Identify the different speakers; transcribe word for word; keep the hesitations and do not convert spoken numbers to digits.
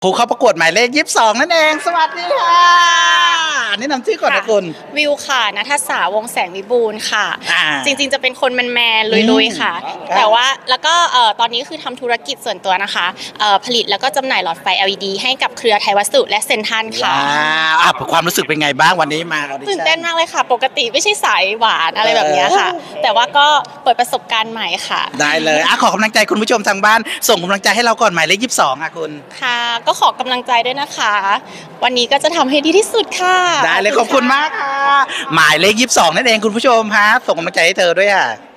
Speaker 1: ผู้เข้าประกวดหมายเลขยี่สิบสองนั่นเองสวัสดีค่ะอันนี้นำชื่อก่อนนะคุณ
Speaker 2: วิวค่ะณทัศสาวงแสงวิบูลย์ค่ะจริงๆจะเป็นคนแมนๆลุยๆค่ะแต่ว่าแล้วก็ตอนนี้คือทำธุรกิจส่วนตัวนะคะผลิตแล้วก็จำหน่ายหลอดไฟ แอล อี ดี ให้กับเครือไทยวัสดุและเซ็นทรัลค่ะ
Speaker 1: อ่าความรู้สึกเป็นไงบ้างวันนี้มา
Speaker 2: ตื่นเต้นมากเลยค่ะปกติไม่ใช่สายหวานอะไรแบบนี้ค่ะแต่ว่าก็เปิดประสบการณ์ใหม่ค่ะ
Speaker 1: ได้เลยอ่ะขอกำลังใจคุณผู้ชมทางบ้านส่งกำลังใจให้เราก่อนหมายเลขยี่สิบสองอ่ะคุณ
Speaker 2: ค่ะก็ขอกำลังใจด้วยนะคะวันนี้ก็จะทำให้ดีที่สุดค่ะ
Speaker 1: ได้เลยขอบคุณมากค่ะหมายเลขยี่สิบสองนั่นเองคุณผู้ชมฮะส่งกำลังใจให้เธอด้วยอ่ะ